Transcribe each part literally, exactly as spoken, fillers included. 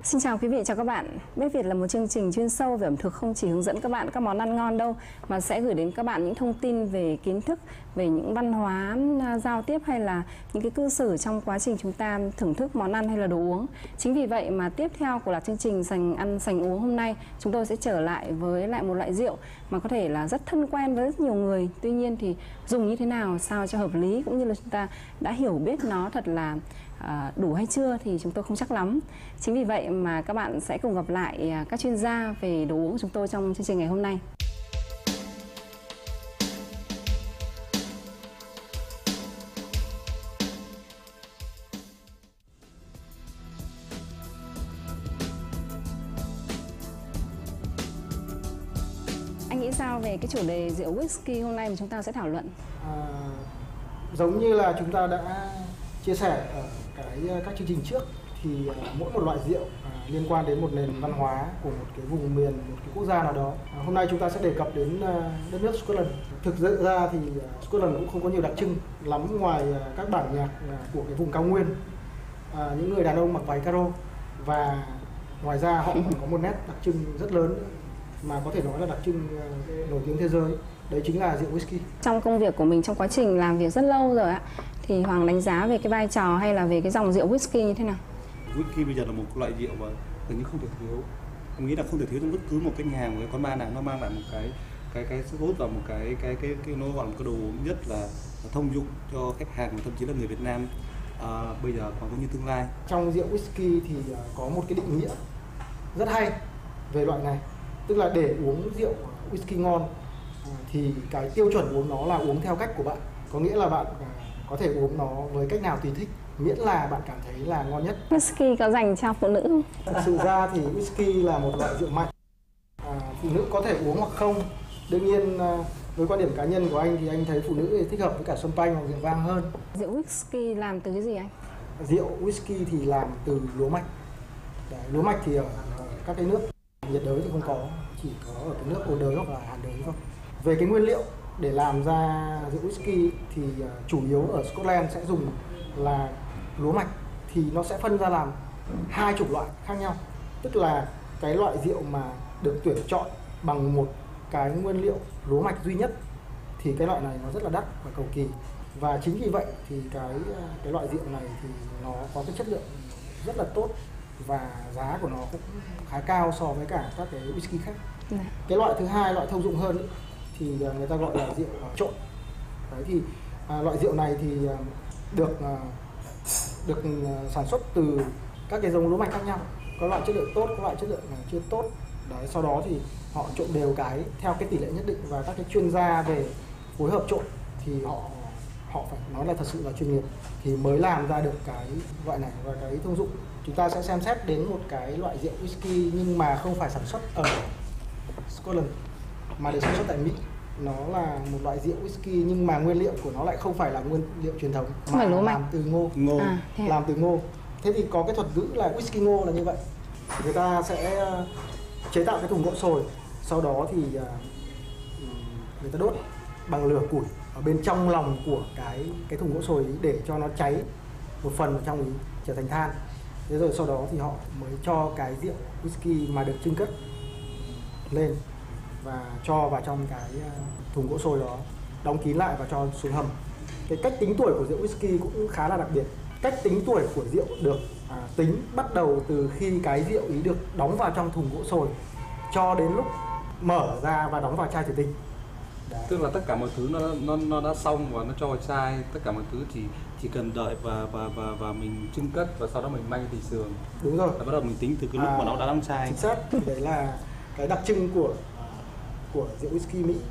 Xin chào quý vị, chào các bạn. Bếp Việt là một chương trình chuyên sâu về ẩm thực, không chỉ hướng dẫn các bạn các món ăn ngon đâu, mà sẽ gửi đến các bạn những thông tin về kiến thức, về những văn hóa giao tiếp hay là những cái cư xử trong quá trình chúng ta thưởng thức món ăn hay là đồ uống. Chính vì vậy mà tiếp theo của loạt chương trình Sành Ăn Sành Uống hôm nay, chúng tôi sẽ trở lại với lại một loại rượu mà có thể là rất thân quen với rất nhiều người. Tuy nhiên thì dùng như thế nào sao cho hợp lý, cũng như là chúng ta đã hiểu biết nó thật là À, đủ hay chưa thì chúng tôi không chắc lắm. Chính vì vậy mà các bạn sẽ cùng gặp lại các chuyên gia về đồ uống của chúng tôi trong chương trình ngày hôm nay. Anh nghĩ sao về cái chủ đề rượu whisky hôm nay mà chúng ta sẽ thảo luận? À, giống như là chúng ta đã chia sẻ ở cái các chương trình trước thì uh, mỗi một loại rượu uh, liên quan đến một nền văn hóa của một cái vùng miền, một cái quốc gia nào đó. Uh, hôm nay chúng ta sẽ đề cập đến uh, đất nước Scotland. Thực sự ra thì uh, Scotland cũng không có nhiều đặc trưng lắm ngoài uh, các bản nhạc uh, của cái vùng cao nguyên, uh, những người đàn ông mặc váy caro, và ngoài ra họ còn có một nét đặc trưng rất lớn mà có thể nói là đặc trưng uh, nổi tiếng thế giới. Đấy chính là rượu whisky. Trong công việc của mình, trong quá trình làm việc rất lâu rồi ạ, thì Hoàng đánh giá về cái vai trò hay là về cái dòng rượu whisky như thế nào? Whisky bây giờ là một loại rượu mà gần như không thể thiếu. Em nghĩ là không thể thiếu trong bất cứ một cái nhà hàng, một cái quán bar nào. Nó mang lại một cái cái cái sức hút và một cái cái cái cái nó gọi là một cái đồ uống nhất là, là thông dụng cho khách hàng và thậm chí là người Việt Nam à, bây giờ còn cũng như tương lai. Trong rượu whisky thì có một cái định nghĩa rất hay về loại này, tức là để uống rượu whisky ngon thì cái tiêu chuẩn uống nó là uống theo cách của bạn, có nghĩa là bạn có thể uống nó với cách nào tùy thích, miễn là bạn cảm thấy là ngon nhất. Whisky có dành cho phụ nữ không? Thật sự ra thì whisky là một loại rượu mạnh, à, phụ nữ có thể uống hoặc không. Đương nhiên với quan điểm cá nhân của anh thì anh thấy phụ nữ thì thích hợp với cả champagne hoặc rượu vang hơn. Rượu whisky làm từ cái gì anh? Rượu whisky thì làm từ lúa mạch. Đấy, lúa mạch thì ở các cái nước nhiệt đới thì không có, chỉ có ở cái nước ôn đới hoặc là hàn đới thôi. Về cái nguyên liệu để làm ra rượu whisky thì chủ yếu ở Scotland sẽ dùng là lúa mạch, thì nó sẽ phân ra làm hai chục loại khác nhau. Tức là cái loại rượu mà được tuyển chọn bằng một cái nguyên liệu lúa mạch duy nhất thì cái loại này nó rất là đắt và cầu kỳ. Và chính vì vậy thì cái cái loại rượu này thì nó có cái chất lượng rất là tốt và giá của nó cũng khá cao so với cả các cái whisky khác. Ừ. Cái loại thứ hai, loại thông dụng hơn ấy, thì người ta gọi là rượu trộn. Đấy thì à, loại rượu này thì à, được à, được à, sản xuất từ các cái giống lúa mạch khác nhau, có loại chất lượng tốt, có loại chất lượng à, chưa tốt. Đấy, sau đó thì họ trộn đều cái theo cái tỷ lệ nhất định, và các cái chuyên gia về phối hợp trộn thì họ họ phải nói là thật sự là chuyên nghiệp thì mới làm ra được cái loại này. Và cái thông dụng chúng ta sẽ xem xét đến một cái loại rượu whisky nhưng mà không phải sản xuất ở Scotland mà được sản xuất tại Mỹ. Nó là một loại rượu whisky nhưng mà nguyên liệu của nó lại không phải là nguyên liệu truyền thống không mà làm mạch. từ ngô, ngô. À, làm từ ngô. Thế thì có cái thuật ngữ là whisky ngô là như vậy. Người ta sẽ chế tạo cái thùng gỗ sồi, sau đó thì người ta đốt bằng lửa củi ở bên trong lòng của cái cái thùng gỗ sồi để cho nó cháy một phần ở trong ý trở thành than. Thế rồi sau đó thì họ mới cho cái rượu whisky mà được chưng cất lên và cho vào trong cái thùng gỗ sồi đó, đóng kín lại và cho xuống hầm. Cái cách tính tuổi của rượu whisky cũng khá là đặc biệt. Cách tính tuổi của rượu được à, tính bắt đầu từ khi cái rượu ý được đóng vào trong thùng gỗ sồi cho đến lúc mở ra và đóng vào chai thủy tinh. Đấy. Tức là tất cả mọi thứ nó nó nó đã xong và nó cho vào chai, tất cả mọi thứ chỉ chỉ cần đợi và và và và mình chưng cất và sau đó mình may thị sườn. Đúng rồi. Và bắt đầu mình tính từ cái lúc à, mà nó đã đóng chai. Chính xác. Đấy là cái đặc trưng của của rượu whisky Mỹ.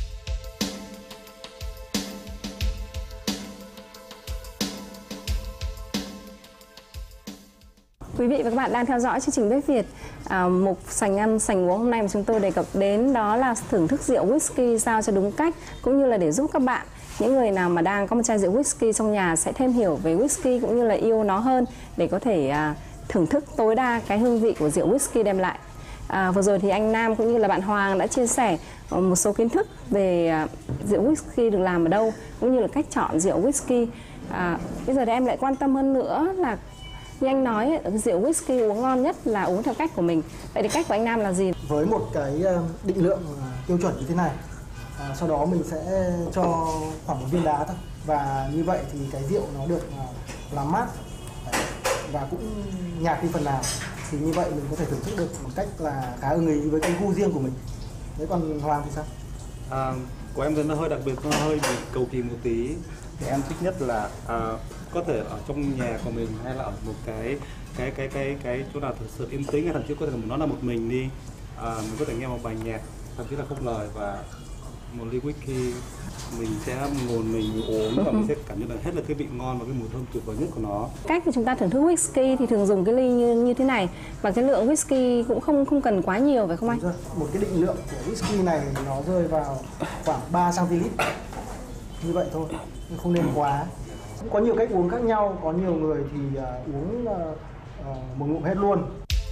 Quý vị và các bạn đang theo dõi chương trình Bếp Việt. À, mục Sành Ăn Sành Uống hôm nay mà chúng tôi đề cập đến đó là thưởng thức rượu whisky sao cho đúng cách, cũng như là để giúp các bạn, những người nào mà đang có một chai rượu whisky trong nhà sẽ thêm hiểu về whisky cũng như là yêu nó hơn để có thể à, thưởng thức tối đa cái hương vị của rượu whisky đem lại. À, vừa rồi thì anh Nam cũng như là bạn Hoàng đã chia sẻ một số kiến thức về à, rượu whisky được làm ở đâu, cũng như là cách chọn rượu whisky. À, bây giờ thì em lại quan tâm hơn nữa là Như anh nói, rượu whisky uống ngon nhất là uống theo cách của mình. Vậy thì cách của anh Nam là gì? Với một cái định lượng tiêu chuẩn như thế này, à, sau đó mình sẽ cho khoảng một viên đá thôi. Và như vậy thì cái rượu nó được làm mát và cũng nhạt đi phần nào. Thì như vậy mình có thể thưởng thức được một cách là khá ưng ý với cái gu riêng của mình. Thế còn Hoàng thì sao? À, của em thì nó hơi đặc biệt, nó hơi bị cầu kỳ một tí. Thì em thích nhất là à, có thể ở trong nhà của mình hay là ở một cái cái cái cái cái chỗ nào thật sự yên tĩnh, hay thậm chí có thể nó là một mình đi, à, mình có thể nghe một bài nhạc thậm chí là không lời và một ly whisky, mình sẽ ngồi mình uống và mình sẽ cảm nhận được hết là cái vị ngon và cái mùi thơm tuyệt vời nhất của nó. Cách mà chúng ta thưởng thức whisky thì thường dùng cái ly như như thế này, và cái lượng whisky cũng không không cần quá nhiều phải không anh? Rồi, một cái định lượng của whisky này nó rơi vào khoảng ba xăng-ti-lít, như vậy thôi, không nên quá. Cũng có nhiều cách uống khác nhau, có nhiều người thì uh, uống uh, uh, một ngụm hết luôn.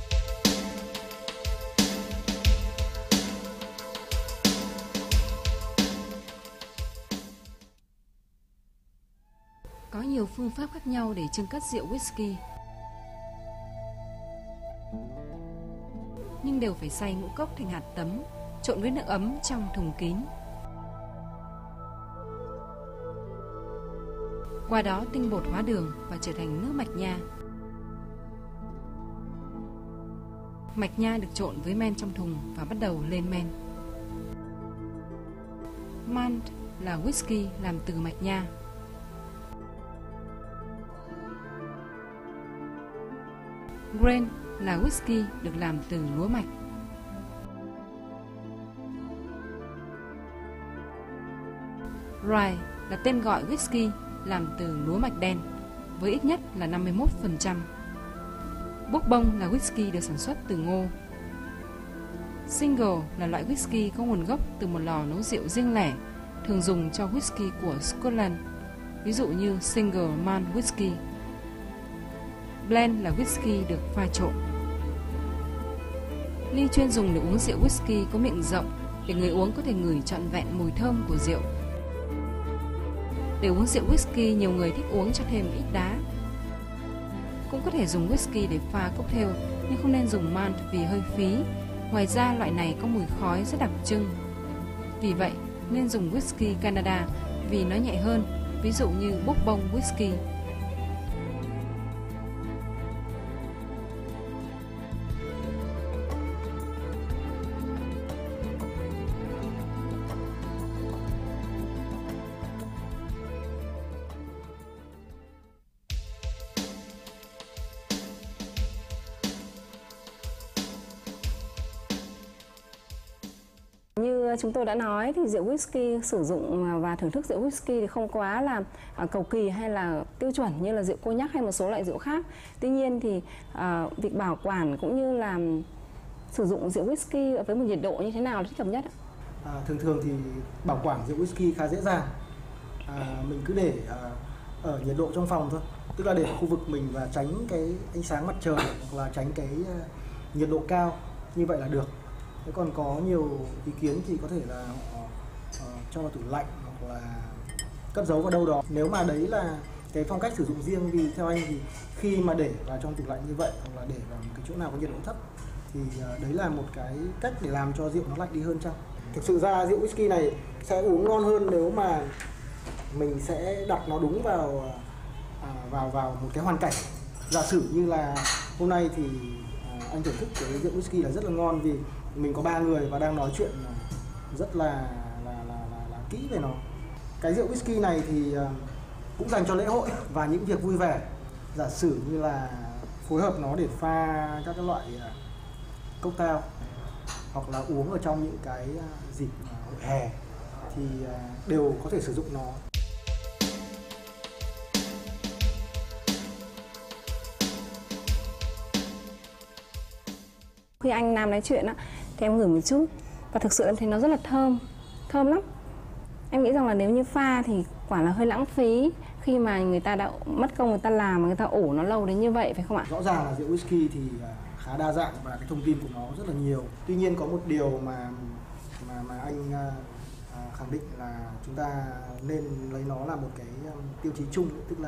Có nhiều phương pháp khác nhau để chưng cất rượu whisky, nhưng đều phải xay ngũ cốc thành hạt tấm, trộn với nước ấm trong thùng kín. Qua đó tinh bột hóa đường và trở thành nước mạch nha. Mạch nha được trộn với men trong thùng và bắt đầu lên men. Malt là whisky làm từ mạch nha. Grain là whisky được làm từ lúa mạch. Rye là tên gọi whisky làm từ lúa mạch đen, với ít nhất là năm mươi mốt phần trăm. Bourbon là whisky được sản xuất từ ngô. Single là loại whisky có nguồn gốc từ một lò nấu rượu riêng lẻ, thường dùng cho whisky của Scotland, ví dụ như Single Malt Whisky. Blend là whisky được pha trộn. Ly chuyên dùng để uống rượu whisky có miệng rộng để người uống có thể ngửi trọn vẹn mùi thơm của rượu. Để uống rượu whisky, nhiều người thích uống cho thêm ít đá. Cũng có thể dùng whisky để pha cocktail, nhưng không nên dùng malt vì hơi phí. Ngoài ra, loại này có mùi khói rất đặc trưng. Vì vậy, nên dùng whisky Canada vì nó nhẹ hơn, ví dụ như Bourbon whisky. Như chúng tôi đã nói thì rượu whisky sử dụng và thưởng thức rượu whisky thì không quá là cầu kỳ hay là tiêu chuẩn như là rượu cognac hay một số loại rượu khác. Tuy nhiên thì uh, việc bảo quản cũng như là sử dụng rượu whisky với một nhiệt độ như thế nào là thích hợp nhất ạ? À, thường thường thì bảo quản rượu whisky khá dễ dàng. À, mình cứ để à, ở nhiệt độ trong phòng thôi, tức là để ở khu vực mình và tránh cái ánh sáng mặt trời hoặc là tránh cái uh, nhiệt độ cao, như vậy là được. Thế còn có nhiều ý kiến thì có thể là họ uh, cho vào tủ lạnh hoặc là cất giấu vào đâu đó. Nếu mà đấy là cái phong cách sử dụng riêng, vì theo anh thì khi mà để vào trong tủ lạnh như vậy hoặc là để vào một cái chỗ nào có nhiệt độ thấp thì uh, đấy là một cái cách để làm cho rượu nó lạnh đi hơn chăng. Thực sự ra rượu whisky này sẽ uống ngon hơn nếu mà mình sẽ đặt nó đúng vào à, vào vào một cái hoàn cảnh. Giả sử như là hôm nay thì à, anh thưởng thức cái rượu whisky là rất là ngon vì mình có ba người và đang nói chuyện rất là là, là, là, là kỹ về nó. Cái rượu whisky này thì à, cũng dành cho lễ hội và những việc vui vẻ. Giả sử như là phối hợp nó để pha các cái loại à, cocktail hoặc là uống ở trong những cái à, dịp à, hội hè thì à, đều có thể sử dụng nó. Khi anh Nam nói chuyện á, thì em ngửi một chút và thực sự em thấy nó rất là thơm, thơm lắm. Em nghĩ rằng là nếu như pha thì quả là hơi lãng phí khi mà người ta đã mất công người ta làm và người ta ủ nó lâu đến như vậy, phải không ạ? Rõ ràng là rượu whisky thì khá đa dạng và cái thông tin của nó rất là nhiều. Tuy nhiên có một điều mà mà mà anh à, khẳng định là chúng ta nên lấy nó là một cái tiêu chí chung, tức là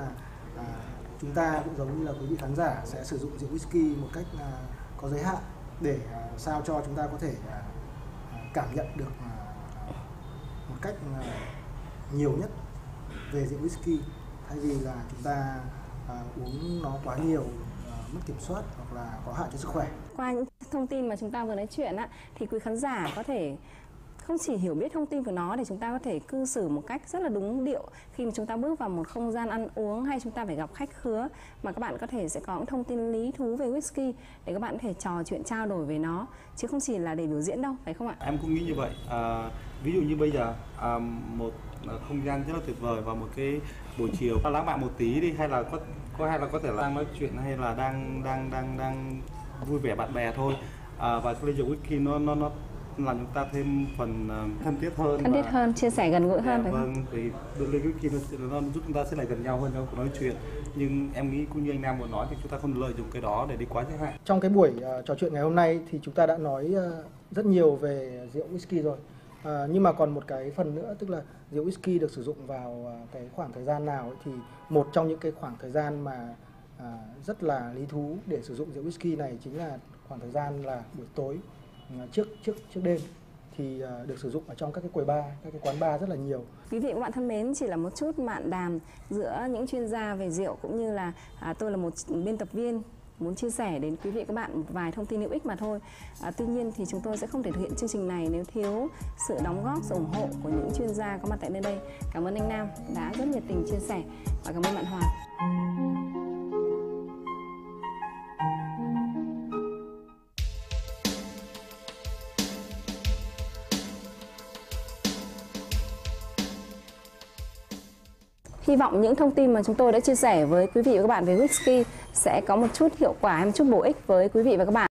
à, chúng ta cũng giống như là quý vị khán giả sẽ sử dụng rượu whisky một cách à, có giới hạn để à, sao cho chúng ta có thể à, cảm nhận được à, một cách à, nhiều nhất về rượu whisky, thay vì là chúng ta à, uống nó quá nhiều, à, mất kiểm soát hoặc là có hại cho sức khỏe. Qua những thông tin mà chúng ta vừa nói chuyện á, thì quý khán giả có thể không chỉ hiểu biết thông tin của nó để chúng ta có thể cư xử một cách rất là đúng điệu khi mà chúng ta bước vào một không gian ăn uống hay chúng ta phải gặp khách khứa, mà các bạn có thể sẽ có những thông tin lý thú về whisky để các bạn có thể trò chuyện trao đổi về nó, chứ không chỉ là để biểu diễn đâu, phải không ạ? Em cũng nghĩ như vậy. À, ví dụ như bây giờ à, một không gian rất là tuyệt vời vào một cái buổi chiều lãng mạn một tí đi, hay là có có hay là có thể là đang nói chuyện hay là đang đang đang đang vui vẻ bạn bè thôi, à, và cái ly rượu whisky nó nó nó làm chúng ta thêm phần uh, thân thiết hơn, thân thiết hơn, chia sẻ gần gũi hơn. Dạ, vâng, thì ly whisky nó, nó giúp chúng ta sẽ lại gần nhau hơn trong cuộc nói chuyện. Nhưng em nghĩ cũng như anh Nam vừa nói thì chúng ta không lợi dụng cái đó để đi quá giới hạn. Trong cái buổi uh, trò chuyện ngày hôm nay thì chúng ta đã nói uh, rất nhiều về rượu whisky rồi. Uh, nhưng mà còn một cái phần nữa, tức là rượu whisky được sử dụng vào uh, cái khoảng thời gian nào ấy, thì một trong những cái khoảng thời gian mà uh, rất là lý thú để sử dụng rượu whisky này chính là khoảng thời gian là buổi tối, uh, trước trước trước đêm, thì uh, được sử dụng ở trong các cái quầy bar, các cái quán bar rất là nhiều. Quý vị và các bạn thân mến, chỉ là một chút mạn đàm giữa những chuyên gia về rượu cũng như là à, tôi là một biên tập viên muốn chia sẻ đến quý vị các bạn một vài thông tin hữu ích mà thôi. À, tuy nhiên thì chúng tôi sẽ không thể thực hiện chương trình này nếu thiếu sự đóng góp, sự ủng hộ của những chuyên gia có mặt tại nơi đây. Cảm ơn anh Nam đã rất nhiệt tình chia sẻ và cảm ơn bạn Hoàng. Hy vọng những thông tin mà chúng tôi đã chia sẻ với quý vị và các bạn về whisky sẽ có một chút hiệu quả, một chút bổ ích với quý vị và các bạn.